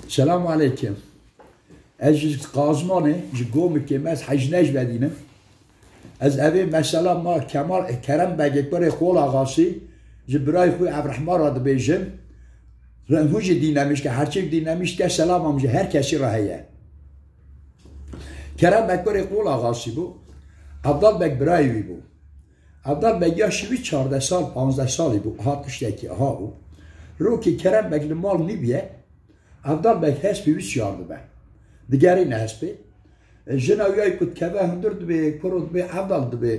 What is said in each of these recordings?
Selamun aleyküm. Ez Kazmanı, gomu ki mez hecnej bedinem. Ez evi mesela ma Kemal Kerem Begekberi Kol ağası Cibrayı Huy Abrahman adı bejim. Renhuci dinlemiş ki herçek dinlemiş ki selam amca herkesi rahiye. Kerem Begekberi Kol ağası bu. Abdal Bekbirayı bu. Abdal Bek yaşı 14 sal 15 salı bu. 60'daki aha bu. Roki Kerem Bekli mal nibiye. Abdal Bek hesbi viç yardı be. Digeri ne hesbi? Jenaviyay kut keve hündürdü be, kurud be, Abdal be.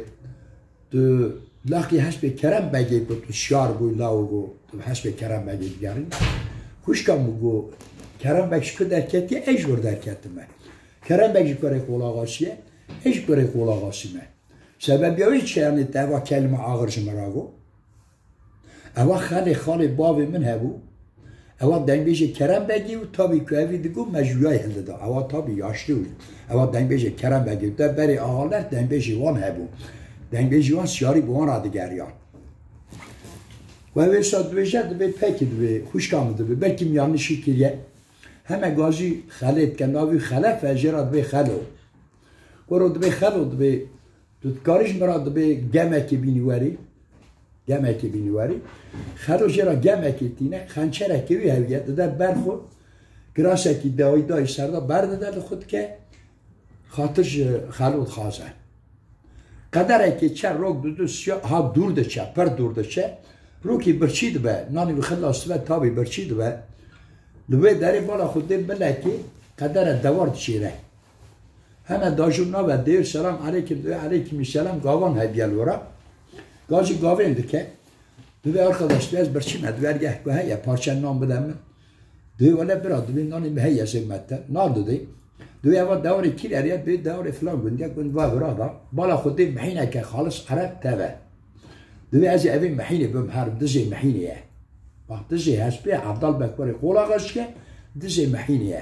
Laki hesbi Kerem Bek'i kut şiar bu, lau bu. Hesbi Kerem Bek'i digeri. Kuşkan bu, Kerem Bek şıkı derketi, ecbur derketi me. Kerem Bek şıkörek olağasıya, ecbörek olağası me. Sebep ya hiç yani eva kelime ağır merago. Eva khali bavi min hebu. Eva denbeji Kerem Begi u tabi ki evi digu mecbuyay hildi da. Eva tabi yaşlı u. Eva denbeji Kerem Begi de beri ağalar denbeji van hebu. Denbeji van siyari bu an adı geriyan. Ve evi sadveje de be peki de be huşkamı de be. Belki yanlışı kiriye. Hemen gazi khali etken avi khala fecera de be khalo. Koro de be khalo de be tutkarış meradı be gemeki biniwari. Gemeki biniwari. Khalo jera gemeki tine khançereki vi heviyet de berxu graseki dayda serda berde de xud ke xatır khalo khaza. Kadar ki çer rok dudu ha durda çe per durda çe roki birçid be nani bi khalas ve tabi birçid be lüve dari bala xud de belaki kadar davar çire. Hemen dajuna ve der selam aleyküm ve aleyküm selam gavan hediyel vura. Gazı gavendik ki düve arkadaş biraz birçim edvergah bu heye parçanın nam bedem. Düve öyle bir adı bin nani heye zemmette. Nardı dey. Düve var davri kil eriyat bir davri falan gündek gün var burada. Bala xudi mahine ki halis Arap teve. Düve az evin mahine bim harb dizi mahine. Bak dizi hasbi Abdal Bekberi kola gaşke dizi mahine.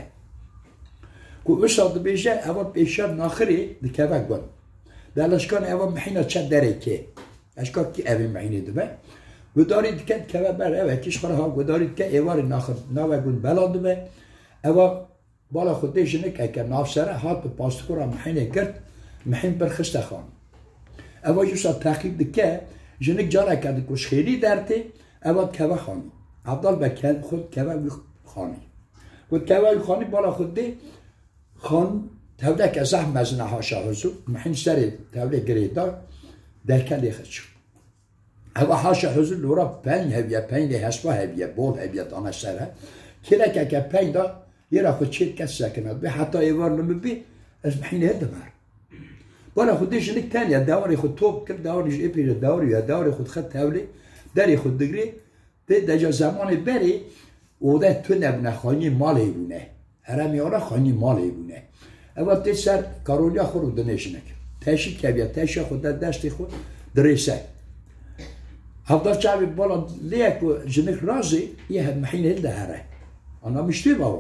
Ku usad beje evat beşer nakhiri dikevek gon. Dalashkan evat mahine çad dereki. Eşkak ki evin mahine dibe. Gudari diken keve ber evet işkara gudari diken evari nakhir nave gun belad be. Eva bala xudi jinik eke nafsara hat bi pastkura mahine kert mahin ber khista khan. Eva jusa takib dike jinik jara kad kuş khiri derti eva keve khan. Abdal Bek khud keve khani. Ku keve khani bala xudi khan tevlek azah mezna haşa huzu mahin seri tevlek gerida derkeli khich. Eva haşa huzu lura pen heviye pen de hasba heviye bol heviye ana sera. Kirek ke pen da yera xud çet kes sakinat be hatta evarlı bi az mahin hedmer. Bana xudi jinik taniye davri xud top kir davri epri davri ya davri xud khat tevli dari xud digri de deja zamanı beri o da tünebne khani mal ebune. Herem yara khani mal ebune. Evet de ser karolya xuru deneşinek. Teşik kebiye teşik xud desti xud دريسة. هفضل شعبي بولد ليك جنك رازي يهد محين هلده هره. أنا مشتي بابا.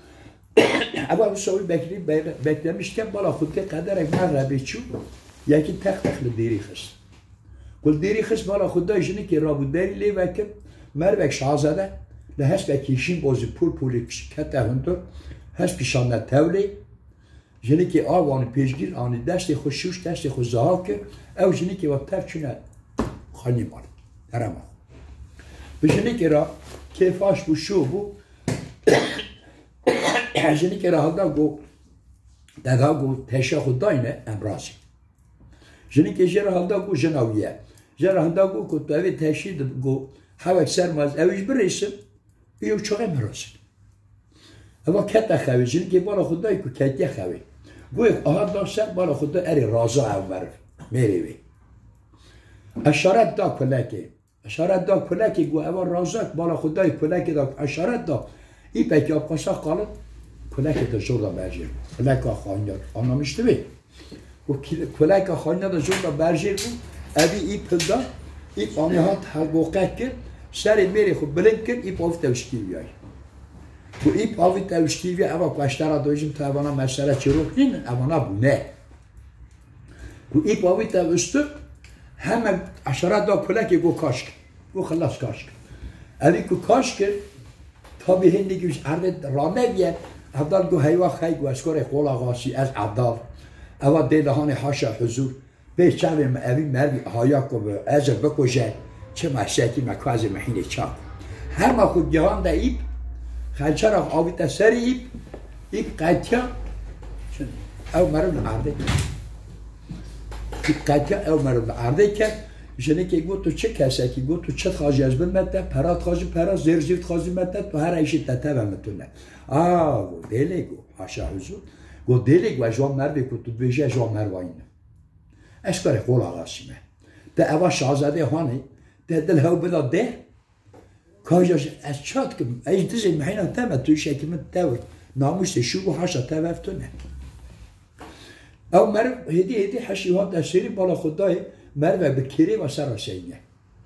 أبا بسوي بكري beklemiş ki bala خودك قدرك مرة بيشو يكي تختخ للديري خس. كل ديري خس bala خودda جنك رابو داري لي وكم مربك شازده لهش بكيشين بازي پول كته هندو هش بيشانه تولي جنك آوان پیشگیر آنی دست خوشوش دست خوش زهاب که او جنك وقتر چونه خانی مال درما. به جنك را کیفاش بو شو بو جنك را هدا گو دگا گو تشا خود داینه امراضی. جنك جرا هدا گو جناویه. جرا هدا گو کتوی تشید گو حوک سرماز اویش بریسم ایو چوغه مراضی. اما کت خوی جنك بالا خود دای کو کتی خوی. گوی آهاد داشت بالا خود دای اری رازا عمر میری. اشارت دا کلکی گو اول رازاک بالا خود دای کلکی دا اشارت دا ای پکی آب قصا قالت کلکی دا جوردا برجیر کلکی خانیار آنامشته بی کلکی خانیار دا جوردا برجیر بود اوی ای پلدا ای آنی ها تحقیقت کرد سر میری خود بلند کرد ای پاوی توشکیل بیای و ای پاوی توشکیل بیای اما کشتر دویجم تا اوانا مسئله چی روک نین اوانا بو نه و ای پاوی توشتر همه اشارت دا کلکی گو کاش کرد گو خلاص کاش کرد اوی که کاش کرد تا به هندی گوش عرض رانه بیه عبدال گو هیوا خی گو اسکار قول آغاسی از عبدال اوا دیدهان حاشا حضور به چند اوی مروی هایا کو از بکوشه چه مشکی مکواز محینه چاک هر ما خود جهان ده ایب خلچر آویت سر ایب قطیا او مرون عرضه قطیا او مرون عرضه کرد جنه که گو تو چه کسی که گو تو چه خواهی از بمده پرات خواهی پرات زیر خواهی مده تو هر ایشی تتبه متونه گو دیلی گو حاشا حضور گو دیلی گو اجوان مروی که تو بیجه اجوان مروینه اشکار قول آغاسیمه ده اوا شازده هانی ده دل هاو بدا ده کاجاش از چاد کم ایش دیزی محینا تمه توی شکمت تاوی ناموشت شو و حاشا تاوی افتونه او مرو هدی حشیوات دستیری بالا خدای مرو بکری و سر سینه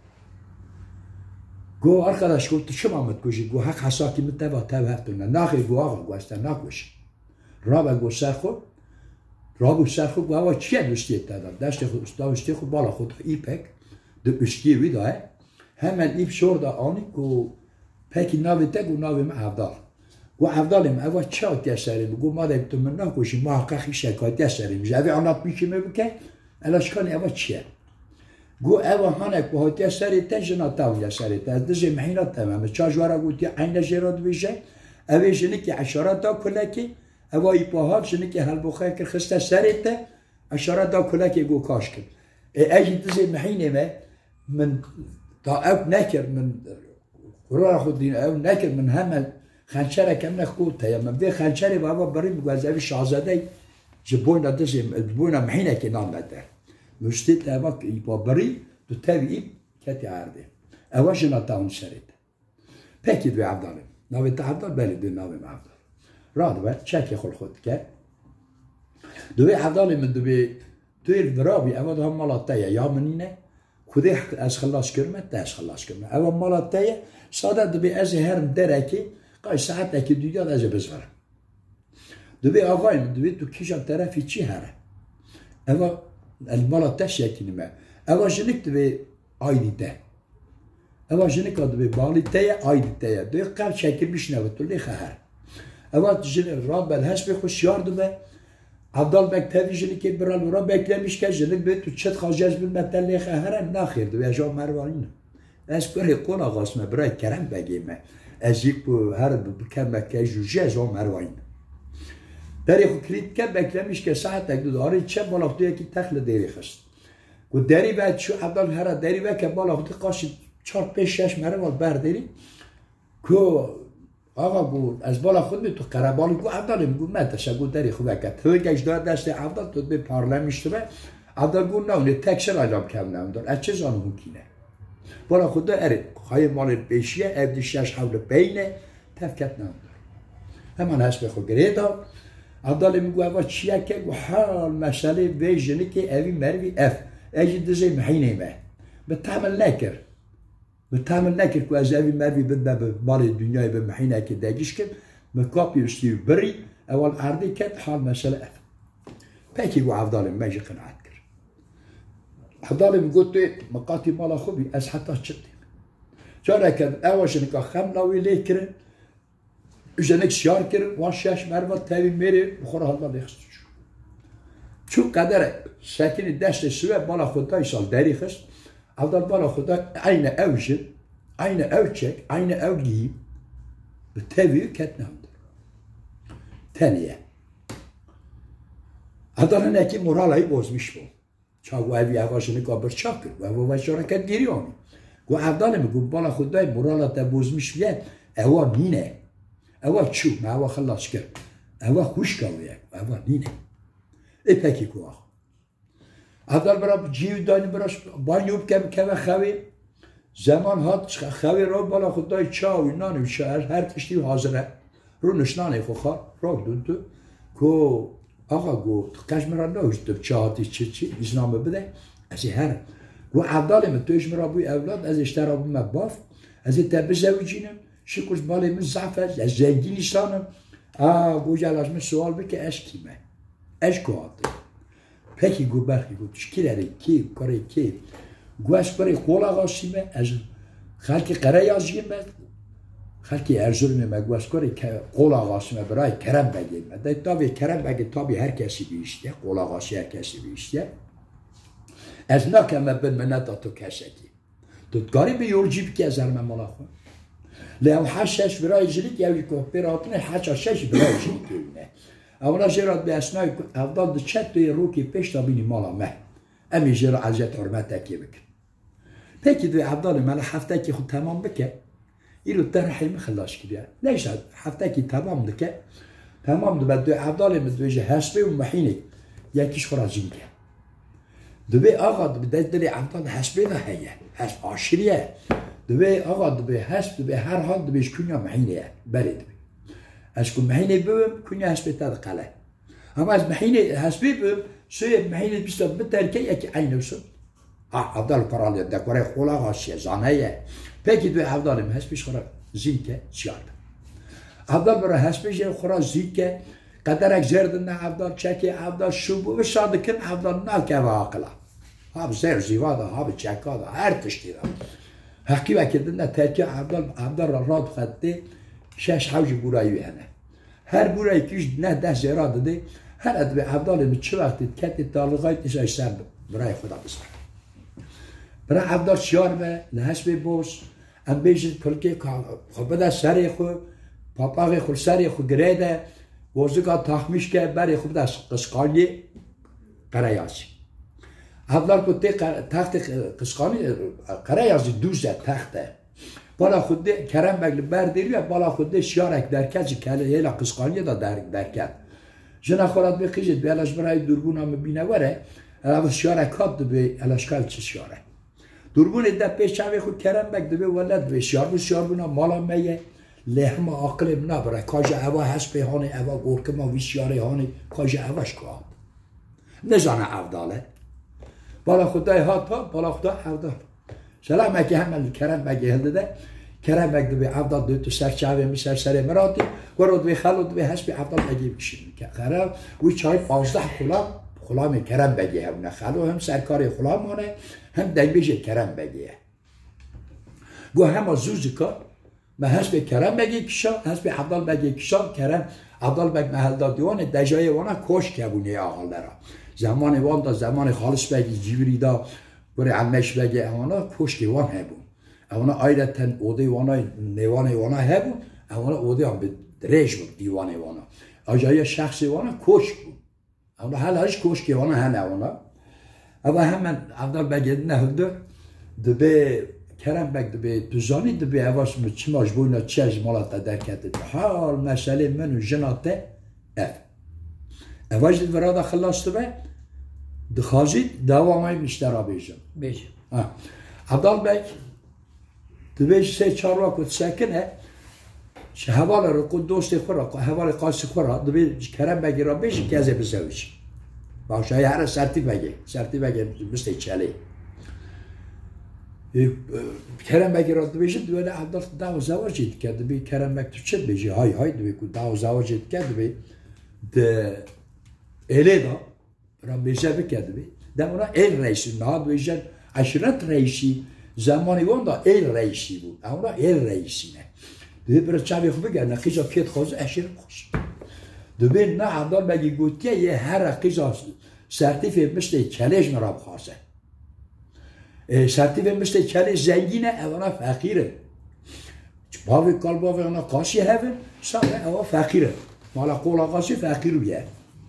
گو arkadaş گو تو چه مامد گوشی گو حق حساکی متوا تاوی افتونه ناخی گو آقا گو استا ناکوشی رابا گو سرخو رابو سرخو گو هوا چیه دوستیت دادم داشتی خود بالا خود ایپک دو اشکی وی داره hemen ip şurada anı ku peki navi te ku navi avdal ku avdalim eva çat yaşarım ku madem tu men nakoşi muhakkak işaret yaşarım javi anlatmışım bu ke elaşkan eva çiye ku eva hanek bu hat yaşarı te jina tav yaşarı te de zemhina tamam çajvara guti aynı jerad bije evi jini ki aşarata kulaki eva ipahat jini ki halbuxa ki xista sarite aşarata kulaki ku kaşkın ejid zemhine me من تا او نکر من راه خود دین او نکر من همه خنچره کم نخود تا من به خنچره بابا بریم گذاری شاهزاده جبوینا دزیم جبوینا محینه که نام بده مشتی تا وقت با بری تو تاوی کتی عرده اواش نتاون شرید پکی دوی عبدالم ناوی تا عبدال بلی دوی ناوی عبدال راد و چکی خود که دوی عبدالم من دوی درابی اوا دو هم مالاتایه یا منینه خودی از خلاص کردم دست خلاص کردم اول مالاتیه ساده دبی از هرم درکی قای ساعت اکی دیگر از بزرم دبی آقایم دبی تو کیشان طرفی چی هره اول المالاتیه شکلی ما اول جنک دبی آیدی ده اول جنک دبی بالی تیه آیدی تیه دوی قبل شکل میشنوه تو لیخه هر اول جنک راد بل هست بخوش یاردمه عبدال مکتبی جنی که برال ورا beklemiş که جنی به تو چت خواجز بین متلی خهرم نخیرد و اجا مروانین از کاری قول آغاسمه برای کرم بگیمه از یک bu her بکم مکه جوجه اجا مروانین داری خو کلید که beklemiş که ساعت اگه داری چه بالا خودی که تخل داری خست و داری بعد شو عبدال هر داری و که بالا خودی قاشی 4-5-6 مروان برداری که آقا گو از بالا خود تو قربالی گو عبدالم گو مدرسه گو داری خوبه که تو گشت دار دست عبدال تو به پارلمان شده عبدال گو نه تکشل اعلام کردم دار از چه زانو ممکنه بالا خود اره خواهی مال بیشیه ابدی 6 حول بینه تفکت ندار همان هست بخو گریدا عبدال میگو اوا چیه که گو حال مسئله ویژنی که اوی مروی اف اجید دزی محینه ما به تعمل نکر بتعمل نکر که از اوی مروی بده به مال دنیای به محینه که دگیش کن مکاپی استیو بری اول عرضی کد حال مسئله اف پاکی گو عبدالم میجی قناعت کر عبدالم گو توی مقاطی مالا خوبی از حتی چطیم چاره کد اواش نکا خم ناوی لی کرن جنک سیار کرن واشیش مروات تاوی میره بخور حال مال خست چون قدر سکین دست سوه مالا خودای سال داری خست عبدال بالا خدا aynı evşin, aynı evçek, aynı evgiyi teviyi ketnemdir. Teniye. Adalın eki moralayı bozmuş bu. Çağı evi yavaşını kabır çakır. Ve bu şaraket giriyor mu? Bu Abdal'ım bu bala xudday morala da bozmuş bile eva nine. Eva çu, eva xallas kır. Eva xuş kavuyak, eva nine. Peki kuah. Abdal برای جیو دانی براش بانیوب که خوی زمان هات خوی رو بالا خدای چاوی نانی شهر هر تشتی حاضره رو نشنانه خواه رو دو کو آقا گو کشمران نوشت چاهاتی چی اسلام بده از هر گو عبدال من تویش مرا بوی اولاد از اشترا بوم باف از تبه زوجینم شکوش بالی من ضعف از زنگین اسلامم گو جلاش من سوال بکه اش کیمه اش کوهاتی Peki گو برخی گو چکیلری کی کاری کی گو از کاری قول آغاسیمه از خلق قره یازیم خلکی ارزول مگوز کاری که قول آقاسی برای کرم بگیم ده تابی کرم بگی تابی هر کسی بیشتیه قول آقاسی هر کسی بیشتیه از نکم بن منتا تو کسکی تو کاری به یورجی بکی از هرمه مالا خون لیو حشش برای جلیت یوی که پیراتنه حشش برای جلیت یونه اولا جرات به اسنای افضل ده چت توی روکی پیش تا بینی مالا مه امی جرا عزت حرمت تکی بکن پکی دوی افضل مالا هفته که خود تمام بکن ایلو ترحی مخلاش کردیم لیش هفته که تمام دکه تمام دو بعد دوی افضل مدویجه حسبه و محینه یکیش خرازین که دوی آقا دوی دلی افضل حسبه ده هیه حسب عاشریه دوی آقا دوی حسب دوی هر حال دویش کنیا محینه بری دوی از کن محینه بوم کنیا حسبه تاد قله اما از محینه حسبه بوم سوی محینه بیستا بترکه یکی عینو سن افضل کرالیه دکوره خولا غاشیه زانهیه پکی دوی افضل حسبش خورا زین که چیارد افضل برای حسبش خورا زین که قدرک زردن افضل چکی افضل شوب و شادکن افضل ناکه و عقلا ها زر زیوادا ها چکادا هر تشتی دا حقی وکردن ترکیه افضل را راد خدده شش حوج بورایی هنه هر بورایی کش نه ده زیرا داده هر ادوی افضل چه وقتی کتی تالغای تیشش سر برای خدا بسر برای افضل شیار به لحسب بوش ام بیشت کلکه خب بده سری خو پاپاقی خو سری خو گریده وزگاه تخمیش که برای خود از قسقانی قرایازی افضل کتی تخت قسقانی قرایازی دوزه تخته بالا خود کرم بگل بردیری و بالا خود شیارک درکت کله یلا قسقانی دا درکت جنا خورد بخیجید به الش برای دوربون هم بینوره اول شیارکات دو به الاشکال چه شیاره دوربون ده پیش چاوی خود کرم بگل به ولد به شیاربون مالا میه لهم عقل منا برای کاج اوا حسب هانی اوا گورکم و ویشیاره هانی کاج اواش که نزانه افضاله بالا خدای ها تا بالا خدا افضال سلام اکی همه کرم بگی هلده ده کرم بگی به افضال دو تو سرچاوی می سر مراتی ورود به خلود به حسب افضال بگی بکشید خراب وی چای 15 خلام کرم بگی همونه خلو هم سرکاری خلام هانه هم دنبیش کرم بگیه گو همه زوزی کار به حسب کرم بگی کشان حسب افضال بگی کشان کرم افضال بگی محل دادیوان دجای وانا کوش کبونه آقال درا زمان وان دا زمان خالص بگی جیوری دا برای علمش بگی اوانا پشت وان هبون اوانا آیرتن اوده وانا نیوان وانا هبون اوانا اوده هم به دریج بود دیوان وانا آجای شخص وانا کش بود اوانا حال هرش کش که وانا هن اوانا اما همین افضل بگی نهده دبه کرم بگ دبه دوزانی دبه اواس چی مجبورنا چی از مالات درکت حال مسئله منو جناته اف اواج دید ورادا خلاص دبه دخازید دوامای مشترا بیجم افضل بگ دبه سه چار وقت سکنه چه حوال رو کن دوست خورا حوال قاس خورا دبه کرم بگی را بیجی که ازه بزویش باشه هر سرتی بگی مثل چلی کرم بگی را دبیجی دوله افضل داو زواجید که دبی کرم بگ تو چه بیجی های دبی که داو زواجید که دبی ده ایلی دا را بیجه بکرده بی ده اونا ایل رئیسی نهاد بیجه عشرت رئیسی زمانی وان دا ایل رئیسی بود اونا ایل رئیسی نه ده برای چاوی خوب بگرد خیزا پیت خوزه اشیر خوش ده بین نه افضل بگی گوتیه یه هر خیزا سرتیفه مثل کلیش مرا بخواسته سرتیفه مثل کلیش زنگینه اونا فقیره باوی کال باوی اونا قاسی هفن ساله اونا فقیره مالا قولا قاسی فقیر بیه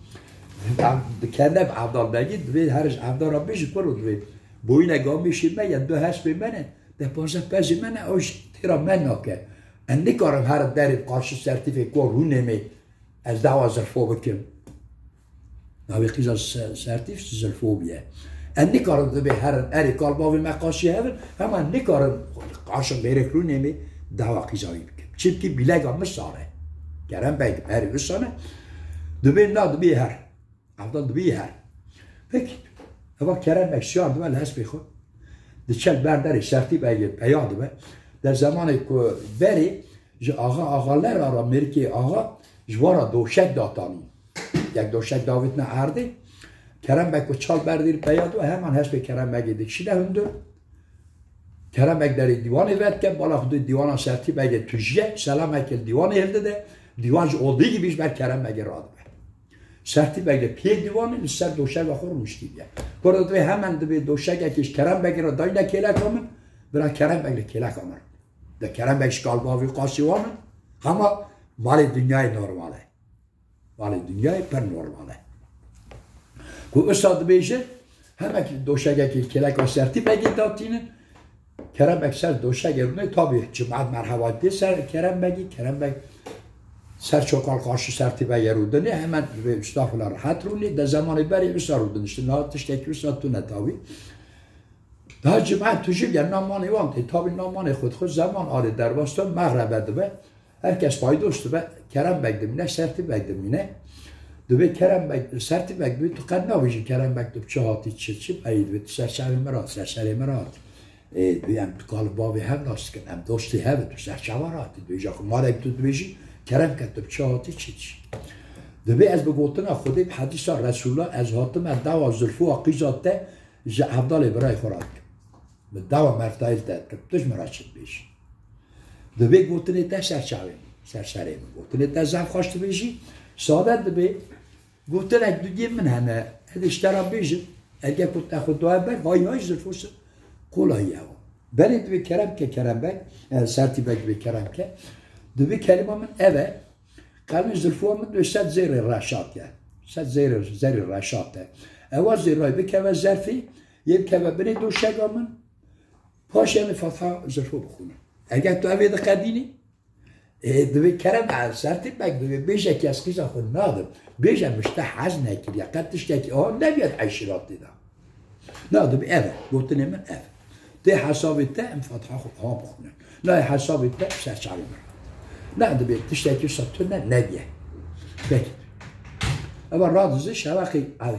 کندم افضل بگید دوید هرش افضل را بیشت برو دوید بوی نگاه میشید من یا دو حسب منه ده پاسه پزی منه اوش تیرا من ناکه اندی کارم هر دارید قارش سرتیفه کور رو نمی از 12 زرفو بکن ناوی قیزا سرتیف زرفو بیه اندی کارم دوید هر اری کال باوی مقاشی هفن همه اندی کارم قارشم بیرک رو نمی 12 قیزایی بکن چیب که بیلگ هم مستاره گرم بگم هری بستانه دوید نا دوید هر افضل دوی هر پکی اما کرم بکشیان دوی الهست بخود ده چل برداری سرتی بگیر پیاد دوی در زمانی که بری جو آقا لر را مرکی آقا جوارا دوشک داتانی یک دوشک داوید نه عرده کرم بکو چال بردیر پیاد دوی همان هست به کرم بگیر دکشیده هندو کرم بگ در دیوان ورد که بالا خود دیوان سرتی بگ توجیه سلام اکل دیوان هلده ده دیوانش اولدگی بیش بر کرم بگ راد به سرتی بگ پی دیوانه سر دوشک آخر مشتی بیه کرد دوی همان دوی دوشک اکیش کرم بگ را دای نکیله کامن برای کرم بگ کیله کامن ده کرم بگش کالباوی قاسی وامن اما مال دنیای نرماله مال دنیای پر نرماله که استاد بیشه همه دوشک اکی کیله که سرتی بگی داتینه کرم بگ سر دوشک رونه تابی جماعت مرحبات دی سر کرم بگی کرم بگ سر چوکال قاش سرتی بگ رودنی hemen estağfurullah rahat runi de zamanı beri üsar rudun işte naatıştaki üsar tu netavi daha cemaat tujib ya namanı var tabi namanı khud zaman arı derbastan mağribede ve herkes paydoştu ve kerem begdim ne serti begdim yine de kerem beg serti beg tu kanavji kerem beg tu çahati çiçip ayid ve serçave merat serçave merat بیام تو کال بابی هم ناست کنم دوستی هم تو سر چوارات دویجا که مارک تو دویجی کرم کتب چهاتی چیچ دوی از بگوتن خودی حدیث رسول الله از هاتم دوا زلفو و قیزاته جا عبدال برای خوراد به دوا مرفتایل داد که توش مراشد بیش دوی گوتن تا سر چاوی سر سریم گوتن تا زن خواشت بیشی ساده دوی گوتن اک دوی من همه ادشترا بیشی اگه کت اخو دوه بر های زلفوست kolay ya. Ben de kerem ke kerem bek, serti bek ve kerem ke. De bir kelimamın eve, kalmış zülfuamın de set zeri raşat ya. Set zeri raşat ya. Eva zeri bir keve zerfi, yem keve beni duşegamın, paşemi fatha zülfu bukhuna. Eğer tu evi de kadini, de bir kerem serti bek de beşe kes kıza khun nadım. Beşe müştah hazne ki ya kattıştaki o ne bir ayşirat da. Nadım eve, gotun hemen eve. ده حسابی تا فتحه خود ها بخونه نه حسابی تا سرچاوی مرا نه دبی تشتکی سطح نه نبیه بک اما رادزش هواقی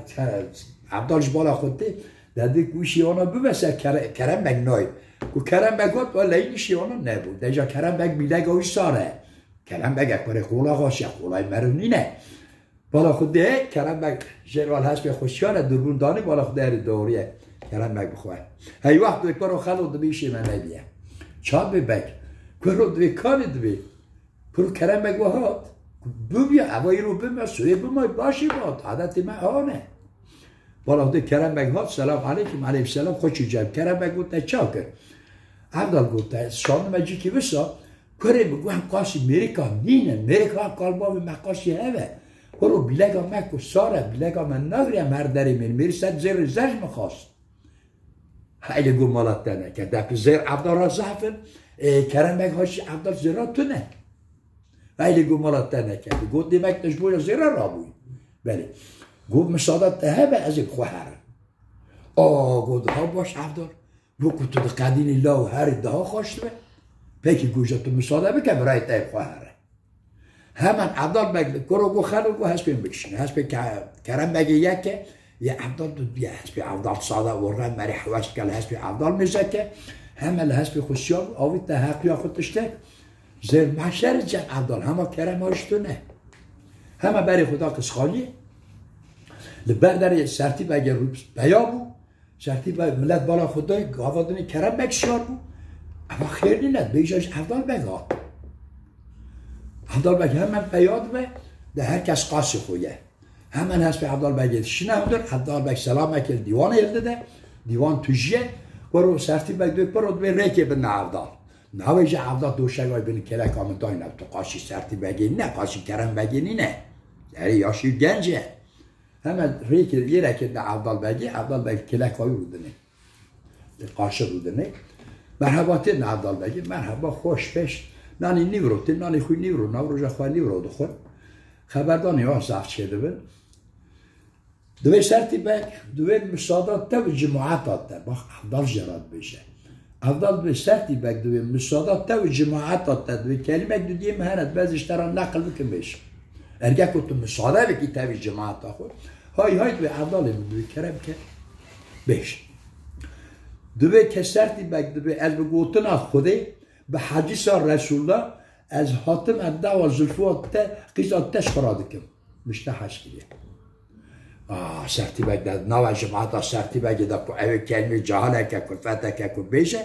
عبدالش بالا خودی دادی گوشی آنها ببسه کرم بگ نای کو کرم بگات ولی این شیانا نبود دیجا کرم بگ بیده گوش ساره کرم بگ اکبر خولا غاشه خولای مرونی نه بالا خودی کرم بگ جنرال هست به خوشیانه دربون دانی بالا خودی دوریه کرم بگ بخواه هی وقت دوی پرو خلو دو بیشی من نبیه چا ببگ پرو دوی کاری دوی پرو کرم بگ وحاد ببیا اوایی رو بمیا سوی بمای باشی باد عادت من آنه بالا خودی کرم بگ هاد سلام علیکم علیکم سلام خوشی جب کرم بگ گوته چا کرد عبدال گوته شان مجی که بسا کره بگو هم قاسی میریکا نینه میریکا قلبا به مقاسی هوه پرو بیلگا مکو ساره بیلگا من نگریم هر داری میری سد زیر زج مخواست خیلی گمالات دنه که دفع زیر عبدال را زعفن کرم بگ هاشی عبدال زیرا تو نه خیلی گمالات دنه که گفت دیمک نشبوی زیرا را بوی بله گفت مسادت همه از این خوهره گفت ها باش عبدال گفت تو قدین لا و هر ده ها خوشت به پیکی گوشت تو مساده بکن برای تایب خوهره همان عبدال بگ کرو گو خلو گو هسپین بکشنه هسپین کرم بگ یکه یا عبدال دو بیا هسپی عبدال صاده ورغن مری حواست کل هسپی عبدال میزکه همه هسپی خوشیار آوید تا حقیا خودشته زیر محشر جن عبدال همه کرم هاشتو نه همه بری خدا کسخالیه لبر در سرتی بگه روز بیا بو سرتی بگه ملت بالا خدای گاوادنی کرم بگ شیار بو اما خیر نیند بیجاش عبدال بگه عبدال بگه همه بیاد به ده هر کس قاسی خویه hemen hasbi Abdal Bey yetişinədir. Abdal Bey selam ekil divan elde de. Divan tüjye. Varo serti Bey dök paro dve reke bin Abdal. Navece Abdal doşagay bin kelek amintay ne tu qaşi serti Bey ne qaşi Kerem Bey ne. Yani yaşı gence. Hemen reke yereke de Abdal Bey kelek ay rudene. Qaşi rudene. Merhabatı ne Abdal Bey. Merhaba hoş beş. Nani nivro, nani xuy nivro, navroja xuy nivro dxo. خبردان یا زفت شده بود دوی سرتی بک دوی مسادات تا و جماعت تا باخ عبدال جراد بشه عبدال به سرتی بک دوی مسادات تا و جماعت تا دوی کلمه دو دیم هرد بعضیش تران نقل بکن بشه ارگه کتو مساده بکی تا و جماعت تا خود های دوی عبدال دوی کرم که بشه دوی که سرتی بک دوی از بگوتن خوده به حدیث رسول الله از حاتم الدعوة زلفوات تا قیزات تش فرادکم مشته حشکیه سرتی بگ ده نوع جماعت سرتی بگ ده که اوه کلمه جهاله که کفته که بیشه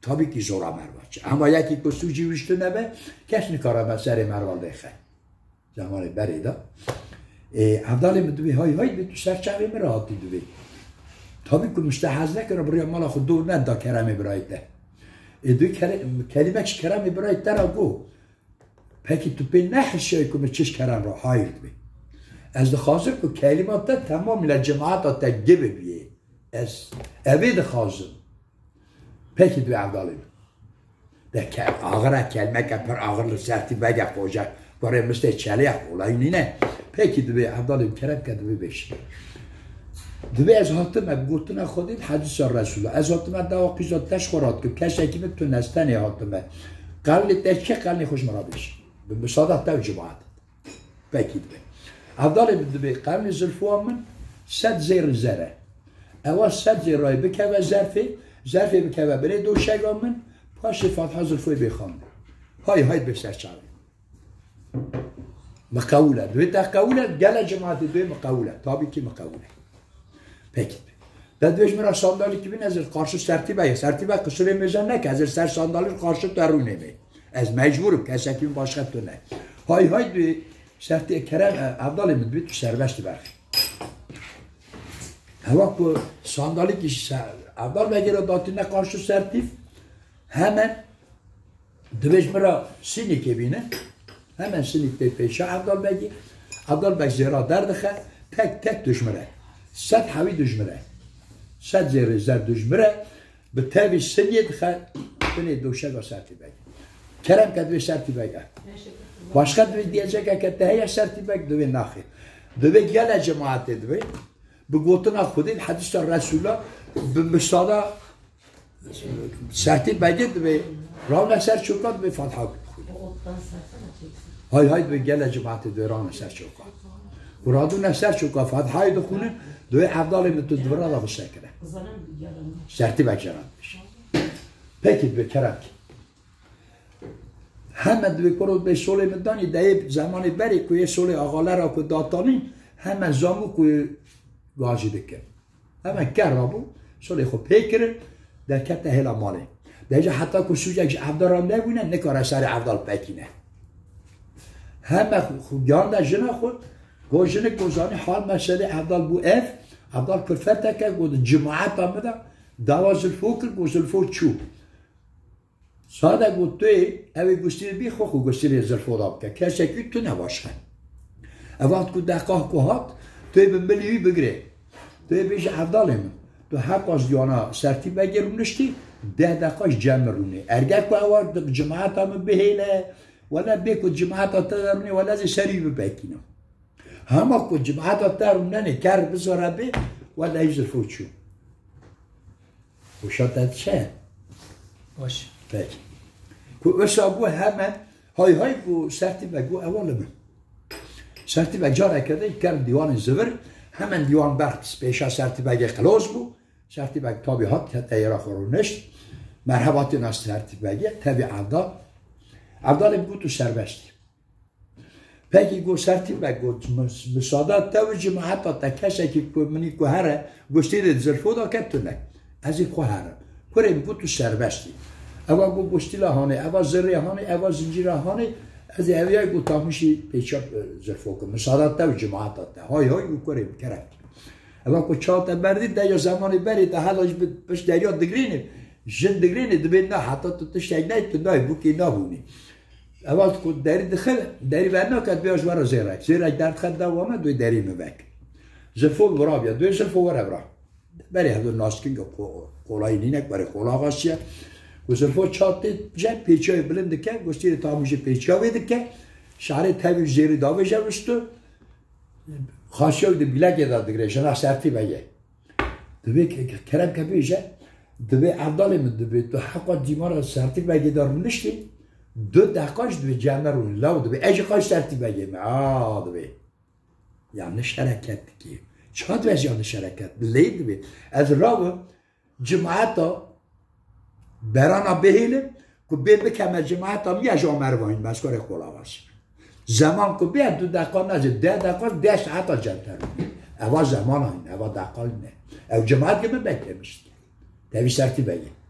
tabii ki zora mervaçı. Ama yaki که سوجی وشتو نبه کس نکاره به سر مروال بخه زمان بری دا عبدالله مدوی های به تو سر چاوی مراتی دوی tabii ki müstehaz nekere buraya mala xudu ne da kerem İbrahim'de. Dü kelime ki kerem İbrahim'de ra go. Peki tu pe ne şey ki çiş kerem ra hayır bi. Ez de hazır ki kelimatta tamamıyla cemaat ta gibi bi. Ez evi de hazır. Peki dü avdalim. De ki ağıra kelime kapar ağırlı serti bege koca. Böyle müstehçeliye olayı ne? Peki dü avdalim kerem kadı beş. دوی از هاتم گفتن خودید حدیث رسول از هاتم دوا قیزات تش خورات که کسی که میتونستن هاتم قبل تشکیه قبل خوش مرادش به مساعدت دو جماعت بکید به افضل دوی قبل زلفوان من صد زیر زره اول صد زیر رای بکوه ظرفی بکوه بره دو شگام من پاش فتحه زلفوی بخوانده های بسر چاوی مقوله دوی تقوله گل جماعت دوی مقوله تابی که مقوله Peki. Dadveş mera sandalye gibi nezir karşı sertibe. Sertibe kısırı mezen ne ki? Hazır ser sandalye karşı terun emi. Ez mecburum. Kesekim başka türlü. Hay diye sertiye kerem avdalim mi? Bütün serbestti belki. Hava bu sandalye kişi avdal begire datine karşı sertif hemen Dadveş mera sinik evine hemen sinikte peşe avdal begi avdal beg zira derdihe tek düşmere. صد حوی دجمره صد زیر زر دجمره به تابی سنید خد بینید دوشه و سرتی بگه کرم که دوی سرتی بگه başka دوی diyecek که تهیه سرتی بگه دوی نخی دوی گل جماعت دوی بگوتنا خودید حدیث رسولا به مصادا سرتی بگه دوی راه سر چوکات دوی فتحه های دوی گل جماعت دوی راه سر چوکات ورادو نسر چوکا فتحه دخونه دوی افضل میتونه دوباره را بشه کنه شرطی بگذارم بشه پکی به کرک همه دوی کرد به سول مدانی در زمانی بری که یه سول آغاله را که داتانی همه زامو که گاجی بکن همه کر را بو سول خود پیکره در کت هلا ماله در اینجا حتی که سوجه که افضل را نبونه نکاره سر افضل پکینه همه خود جان در جنه خود گوشنه گوزانی حال مسئله افضل بو اف افضل کفرته که گود جماعت آمده دواز الفوکر گوز الفو چو ساده گود توی اوی گوستیر بی خو گوستیر زلفو داب که کسی که تو نباشه اوقات گود دقاه کوهات توی به ملیوی بگره توی بیش افضل من تو حق از دیانا سرتی بگیرم نشتی 10 دقیقاش جمع رونه ارگر که اوار جماعت آمده بهیله ولا بیکو جماعت آتدرونه ولا زی سری ببکینم همه که جماعت آتدرون ننه کر بذاره بی ولا هیچ زلفو چون وشاتت چه؟ باش بله که اصلا گو همه های گو سرتی بگو اول من سرتی بگ جاره کرده کرد دیوان زور همه دیوان برد پیشا سرتی بگ خلاص بو سرتی بگ تابعات که ایرا خورونشت مرحباتی ناس سرتی بگ تابع عبدال بگو تو سربستی پکی گو سرتی بگ گو مسادات تو جماعت تا کسی که منی که هره گوشتید زرفو دا کتونه از این که هره کره بگو تو سربستی اول گو گوشتیله هانه اول زره هانه اول زنجیره هانه از اویای گو تامیشی پیچا زرفو که مسادات تو جماعت تا های گو کره بکرد اول که چهات بردید در یا زمانی برید تا حالاش بش دریا دگرینه جن دگرینه دبید نه حتی تو تشتگ نید تو نای بو که نبونی اول که دری دخل دری ورنا کد بیاش ورا زیرک درد خد دوامه دوی دری مبک زلفو ورا بیا دوی زلفو ورا بری هدو ناسکینگ قولای نینک بری قولا غاشیه و زلفو چاته جب پیچای بلند که گوشتیر تاموشی پیچاوی دکه شعر تبی زیری داوی جوشتو خاشیوی دی بیلک داد دگره شنا سرتی بگه دوی کرم که بیجه دوی عبدالی من دوی تو حقا دیمار سرتی بگه دار منشتی 2 دقیقاش دوی جمع رو لاو دوی ایجی خواهش سرتی بگیم دوی yanlış hareket ki çad ve yanlış hareket bileydi mi az rav cemaata berana behilim ku be kemer cemaata mi ya jomervain maskore kolavas zaman ku be 2 dakika naz 10 dakika 10 saat acenter ava zaman ava dakika ne ev cemaat gibi beklemişti tabi serti begi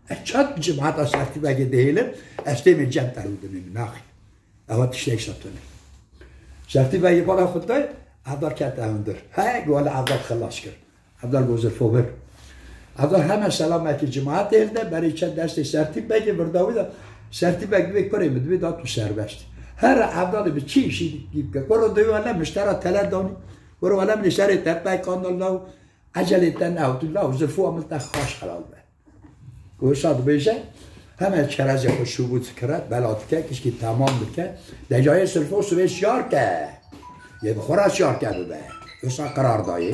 چند جماعت سرتی بگه دیلم استیم جمع ترودنیم نخی اما تشتیک ساتونه سرتی بگه بالا خود دای عبدال کت اندر های گوال عبدال خلاص کرد عبدال گوزر فوبر عبدال همه سلامتی جماعت دیلده برای چند دستی سرتی بگه برداویده سرتی بگه بکنه مدوی داد تو سربست هر عبدال به چی شید گیب که برو دوی والا مشترا تلد دانی برو والا منشتری تبای کاندل نو عجله تن او تو لاو زرفو عملتا خاش خلال به گوشاد بیشه همه چرازی خوشو بود کرد بلات که کشکی تمام بکه در جای زرفو سوی شیار که یه بخورا شیار که ببه اوسا قرار دایی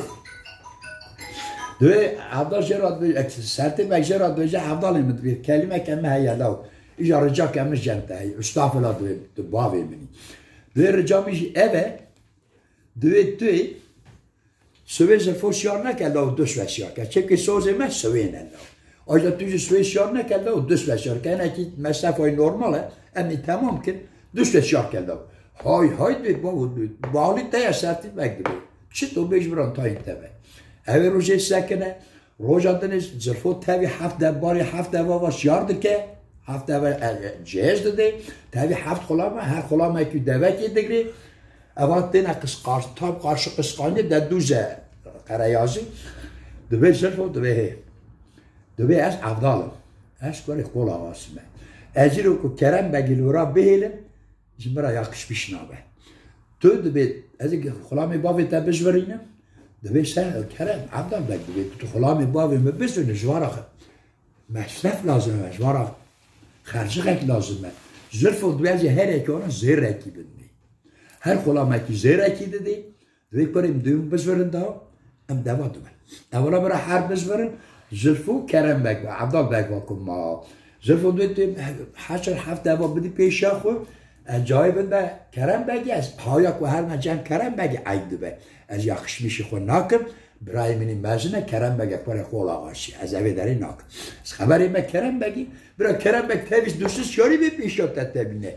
دوی عبدال جراد بیشه سرتی بک جراد بیشه عبدال ایمد بیر کلمه کمه هیا لاو ایجا رجا کمه جنته هی استافلا دوی باوی منی دوی رجا میشه اوه دوی سوی زرفو شیار نکرد و دوست و شیار کرد چه که سوزه من سوی نلو آجا توی سوی شیار نکرد و دوست و شیار کرد اینه که مصرفای نرماله امی تمام کرد دوست و شیار کرد های دوید با حالی تایی سرتی بگده بود چه تو بیش بران تا این تبه اوه روژه سکنه روژه دنیز زرفو تاوی هفت دوا و شیار دکه هفت دوا جهاز داده تاوی هفت خلامه هر خلامه که دوه که دگری اول دینا تاب قارش قسقانی در دوزه قریازی دوبه زرفو دوبه از عبدالم از کاری خول آواسمه ازی رو که کرم بگی لورا بهیلم جمعه یاکش بیشنابه تو دوبه ازی که خلامی باوی تا بزورینم دوبه سه کرم عبدال بگی دوبه تو خلامی باوی ما بزورین جوارا مصرف لازمه جوارا خرجه لازمه زرفو دوبه ازی هر اکیانا زیر اکی بدنی هر خلامه که زیر اکی دادی دوی کنیم دویم بزورن دا ام دوا دومن اولا برای هر بزورن زرفو کرم بگ و عبدال بگ و کن ما زرفو دوی حشر هفت دوا بدی پیشا خو جای بنده کرم بگی از پایا که هر نجم کرم بگی عید دوبه از یاخش میشی خو ناکم برای منی مزنه کرم بگی پر خول آغاشی از اوی داری ناکم از خبری ما کرم بگی برای کرم بگ تاویز دوستش شاری بی پیشا تتبینه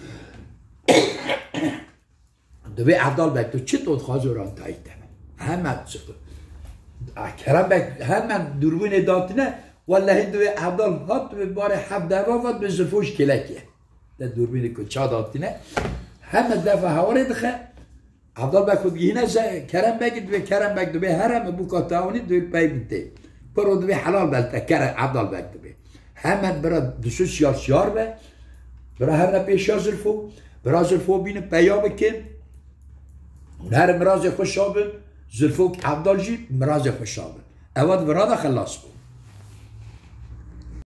دوی عبدال بگ تو چی تو خواهد تاییده همه کرم بگ همه دوربین داتنه والله دوی عبدال هات به بار هفت دفعه وقت به زرفوش کلکیه در دوربین کچا داتنه همه دفعه هواره دخه عبدال بگ خود گیهنه کرم بگ دوی کرم بگ دوی هرم بوکاتاونی دوی پای بیته پرو دوی حلال بلته کرم عبدال بگ دوی همه برای دوسو شیار به برای هر نپیشا زرفو برای زرفو بینه پیا بکن هر مراز خوش آبن زرفوک عبدال جی مراز خوش آبن اول برادا خلاص بود